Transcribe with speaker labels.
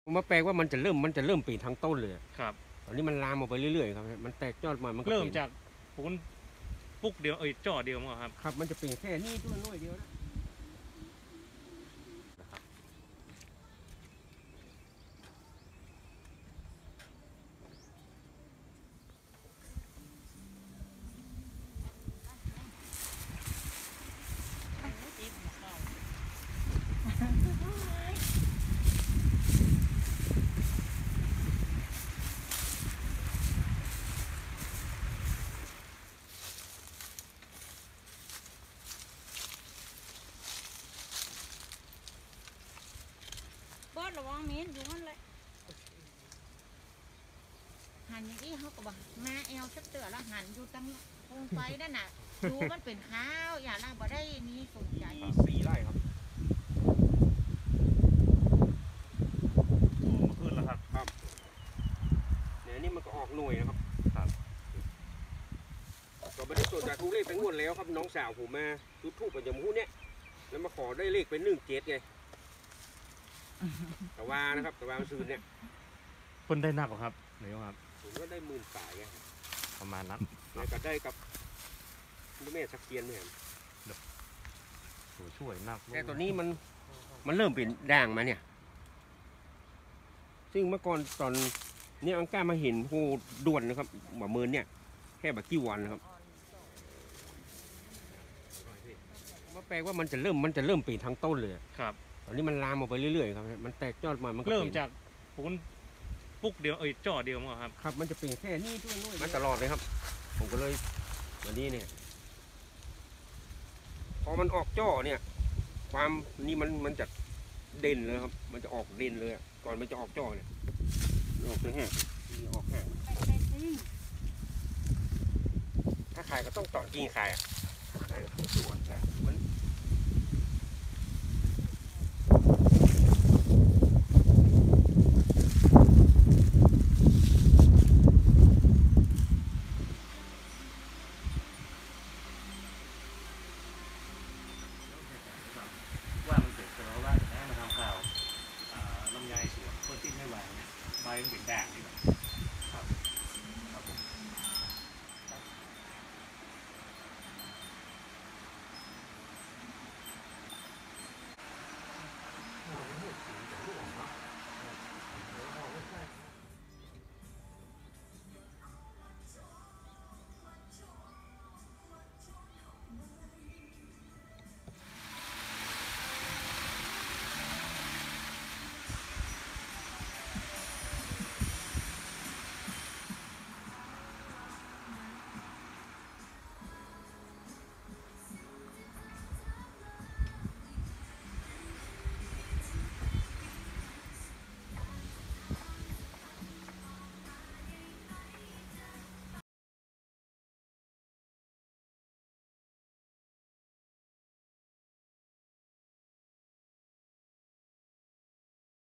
Speaker 1: ผมว่าแปลว่ามันจะเริ่มปีนทั้งต้นเลย
Speaker 2: ครับ
Speaker 1: ตอนนี้มันลามออกไปเรื่อยๆครับมันแตกยอดมามันก็
Speaker 2: เริ่มจากปูนปุ๊กเดียวจ่อเดียวมั้งครับ
Speaker 1: ครับมันจะเป็นแค่นี้ตัวน้อยเดียวนะ
Speaker 3: บอสระวังเม้นอยู่นั่นเลยหันอย่างนี้เขาก็บอกมาแอลชักเตือแล้วหันอยู่ตั้งโคมไฟนั่นน่ะดูมันเป็นข้าวอย่าล่าบ่ได้นี่สนใจ
Speaker 1: 4 ไร่ครับ
Speaker 2: ขึ้นแล้วครับ
Speaker 1: ครับเนี่ยนี่มันก็ออกหน่วยนะครับ
Speaker 2: ครับ
Speaker 1: ก็ไม่ได้ตรวจจากทุกเลขไปงวดแล้วครับน้องสาวผมมาจุดทูปประจำหูเนี่ยแล้วมาขอได้เลขเป็น17ไงแต่ว่านะครับแต่ว่ามันซื้อเนี่ย
Speaker 2: เพิ่นได้หนักกว่าครับไหนครับ
Speaker 1: ผมก็ได้10,000 ฝ่ายไง
Speaker 2: ประมาณนั้น
Speaker 1: แล้วก็ได้กับแม่สักเกียนไม่เห็น
Speaker 2: ตัวช่วยหนัก
Speaker 1: แต่ตัวนี้มันเริ่มเป็นด่างมาเนี่ยซึ่งเมื่อก่อนตอนนี้อังก้ามาเห็นโหด่วนนะครับแบบมือเนี่ยแค่แบบกี่วันนะครับว่าแปลว่ามันจะเริ่มปีนทั้งต้นเลย
Speaker 2: ครับ
Speaker 1: ตอนนี้มันลามออกไปเรื่อยๆครับมันแตกยอดมามันก็
Speaker 2: เริ่มจากปูนปุ๊กเดียวจ่อเดียวมั้งครับ
Speaker 1: ครับมันจะเป็นแค่นี้ตัวน้อยมันตลอดเลยครับผมก็เลยวันนี้เนี่ยพอมันออกจ่อเนี่ยความนี่มันจะเด่นเลยครับมันจะออกเด่นเลยก่อนมันจะออกจ่อเนี่ยออกเลยแห้งออกแห้งถ้าขายก็ต้องตอดกิ่งขายส่วนนะมัน
Speaker 2: ว่ามันเสร็จแต่ว่าแม่มาทำข่าวลำไยสวนคนที่ไม่ไหวใบมันเป็นแดงนี่ครับครับผม